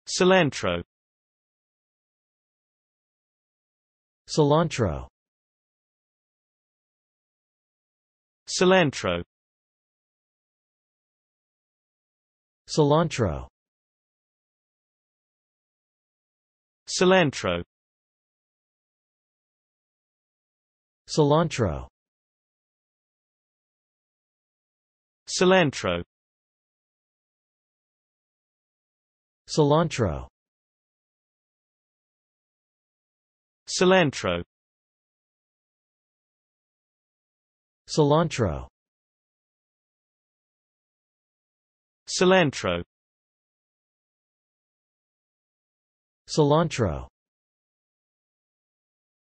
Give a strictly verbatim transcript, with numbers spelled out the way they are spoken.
cilantro, cilantro, cilantro, cilantro, cilantro, cilantro, cilantro, cilantro, cilantro, cilantro, cilantro, cilantro.